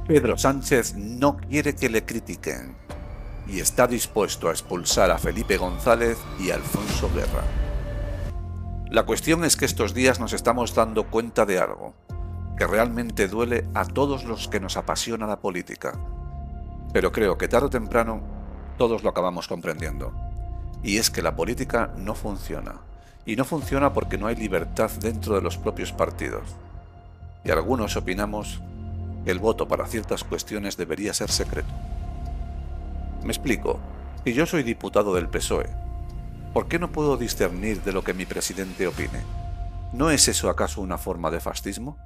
Pedro Sánchez no quiere que le critiquen y está dispuesto a expulsar a Felipe González y a Alfonso Guerra. La cuestión es que estos días nos estamos dando cuenta de algo que realmente duele a todos los que nos apasiona la política, pero creo que tarde o temprano todos lo acabamos comprendiendo, y es que la política no funciona, y no funciona porque no hay libertad dentro de los propios partidos, y algunos opinamos que el voto para ciertas cuestiones debería ser secreto. Me explico. Si yo soy diputado del PSOE, ¿por qué no puedo discernir de lo que mi presidente opine? ¿No es eso acaso una forma de fascismo?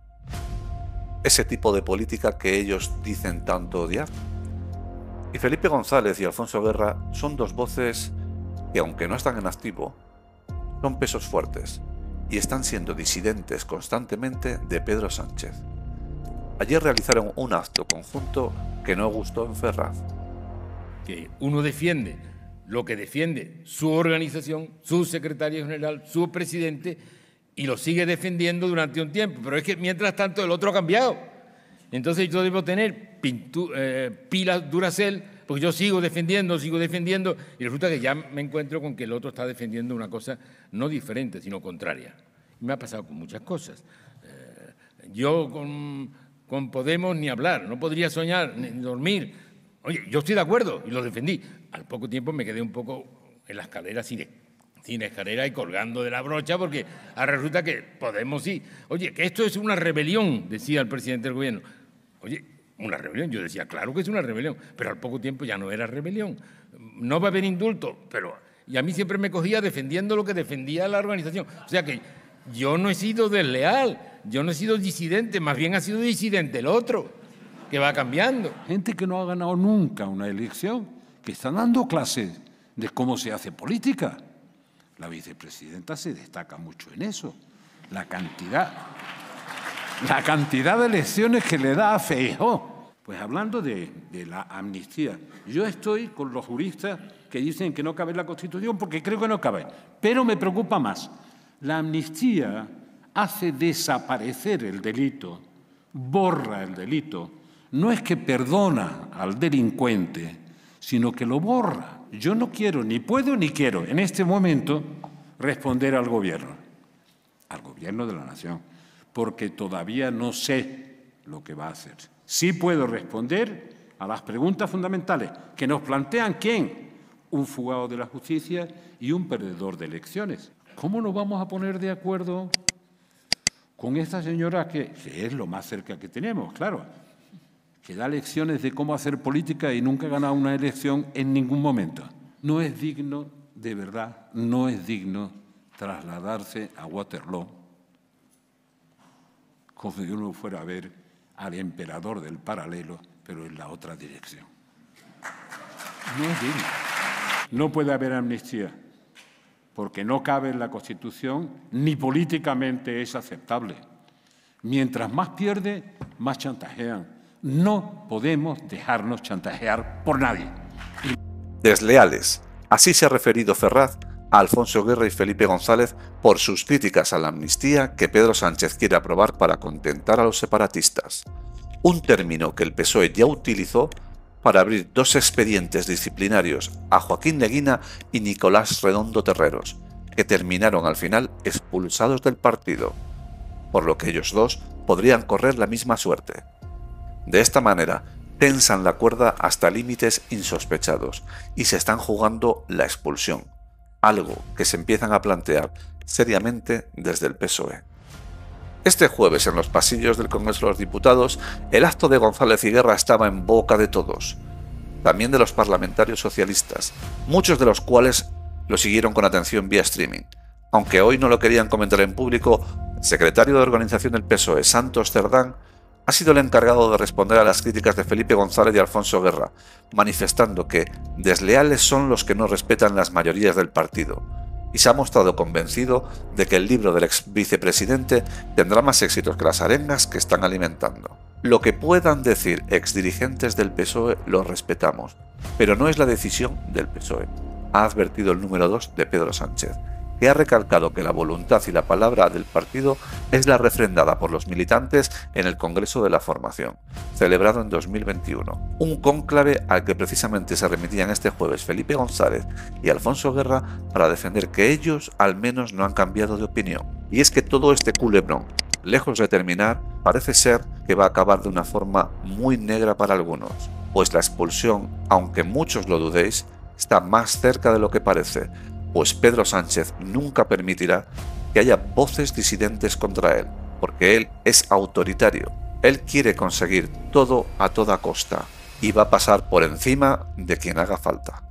Ese tipo de política que ellos dicen tanto odiar. Y Felipe González y Alfonso Guerra son dos voces que, aunque no están en activo, son pesos fuertes y están siendo disidentes constantemente de Pedro Sánchez. Ayer realizaron un acto conjunto que no gustó en Ferraz. Que uno defiende lo que defiende su organización, su secretario general, su presidente, y lo sigue defendiendo durante un tiempo. Pero es que mientras tanto el otro ha cambiado. Entonces yo debo tener pilas Duracell, porque yo sigo defendiendo, y resulta que ya me encuentro con que el otro está defendiendo una cosa no diferente, sino contraria. Me ha pasado con muchas cosas. Yo con Podemos ni hablar, no podría soñar ni dormir. Oye, yo estoy de acuerdo y lo defendí. Al poco tiempo me quedé un poco en la escalera sin escalera y colgando de la brocha, porque resulta que Podemos sí. Oye, que esto es una rebelión, decía el presidente del gobierno. Oye, una rebelión. Yo decía, claro que es una rebelión, pero al poco tiempo ya no era rebelión. No va a haber indulto, y a mí siempre me cogía defendiendo lo que defendía la organización. O sea que yo no he sido desleal, yo no he sido disidente, más bien ha sido disidente el otro, que va cambiando. Gente que no ha ganado nunca una elección, que están dando clases de cómo se hace política. La vicepresidenta se destaca mucho en eso. La cantidad de elecciones que le da a Feijóo. Pues hablando de la amnistía, yo estoy con los juristas que dicen que no cabe en la Constitución porque creo que no cabe. Pero me preocupa más. La amnistía hace desaparecer el delito, borra el delito. No es que perdona al delincuente, sino que lo borra. Yo no quiero, ni puedo ni quiero, en este momento, responder al gobierno de la nación, porque todavía no sé lo que va a hacer. Sí puedo responder a las preguntas fundamentales que nos plantean ¿quién? Un fugado de la justicia y un perdedor de elecciones. ¿Cómo nos vamos a poner de acuerdo con esta señora que es lo más cerca que tenemos, claro, que da lecciones de cómo hacer política y nunca ha ganado una elección en ningún momento? No es digno, de verdad, no es digno trasladarse a Waterloo como si uno fuera a ver al emperador del paralelo, pero en la otra dirección. No es digno. No puede haber amnistía, porque no cabe en la Constitución ni políticamente es aceptable. Mientras más pierde, más chantajean. No podemos dejarnos chantajear por nadie. Desleales. Así se ha referido Ferraz a Alfonso Guerra y Felipe González por sus críticas a la amnistía que Pedro Sánchez quiere aprobar para contentar a los separatistas. Un término que el PSOE ya utilizó para abrir dos expedientes disciplinarios a Joaquín Leguina y Nicolás Redondo Terreros, que terminaron al final expulsados del partido, por lo que ellos dos podrían correr la misma suerte. De esta manera, tensan la cuerda hasta límites insospechados y se están jugando la expulsión, algo que se empiezan a plantear seriamente desde el PSOE. Este jueves, en los pasillos del Congreso de los Diputados, el acto de González y Guerra estaba en boca de todos, también de los parlamentarios socialistas, muchos de los cuales lo siguieron con atención vía streaming. Aunque hoy no lo querían comentar en público, el secretario de organización del PSOE, Santos Cerdán, ha sido el encargado de responder a las críticas de Felipe González y Alfonso Guerra, manifestando que desleales son los que no respetan las mayorías del partido, y se ha mostrado convencido de que el libro del ex vicepresidente tendrá más éxitos que las arengas que están alimentando. Lo que puedan decir exdirigentes del PSOE lo respetamos, pero no es la decisión del PSOE, ha advertido el número 2 de Pedro Sánchez, que ha recalcado que la voluntad y la palabra del partido es la refrendada por los militantes en el Congreso de la Formación, celebrado en 2021. Un cónclave al que precisamente se remitían este jueves Felipe González y Alfonso Guerra para defender que ellos al menos no han cambiado de opinión. Y es que todo este culebrón, lejos de terminar, parece ser que va a acabar de una forma muy negra para algunos, pues la expulsión, aunque muchos lo dudéis, está más cerca de lo que parece, pues Pedro Sánchez nunca permitirá que haya voces disidentes contra él, porque él es autoritario, él quiere conseguir todo a toda costa y va a pasar por encima de quien haga falta.